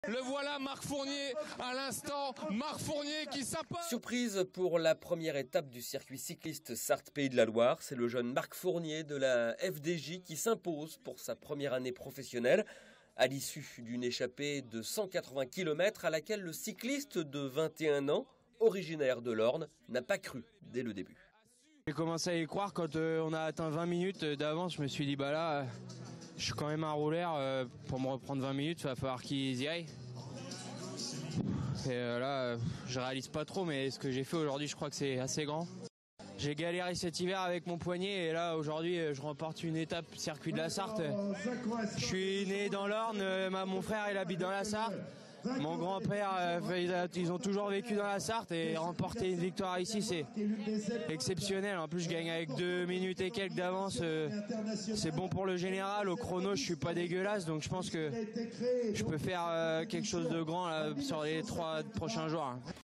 Le voilà, Marc Fournier, à l'instant, Marc Fournier qui s'impose. Surprise pour la première étape du circuit cycliste Sarthe-Pays de la Loire. C'est le jeune Marc Fournier de la FDJ qui s'impose pour sa première année professionnelle à l'issue d'une échappée de 180 km à laquelle le cycliste de 21 ans, originaire de l'Orne, n'a pas cru dès le début. J'ai commencé à y croire quand on a atteint 20 minutes d'avance. Je me suis dit, bah là, je suis quand même un rouleur. Pour me reprendre 20 minutes, il va falloir qu'ils y aillent. Et là, je réalise pas trop, mais ce que j'ai fait aujourd'hui, je crois que c'est assez grand. J'ai galéré cet hiver avec mon poignet et là, aujourd'hui, je remporte une étape circuit de la Sarthe. Je suis né dans l'Orne, mon frère, il habite dans la Sarthe. Mon grand-père, ils ont toujours vécu dans la Sarthe et remporter une victoire ici, c'est exceptionnel. En plus, je gagne avec 2 minutes et quelques d'avance. C'est bon pour le général. Au chrono, je suis pas dégueulasse, donc je pense que je peux faire quelque chose de grand là, sur les 3 prochains jours.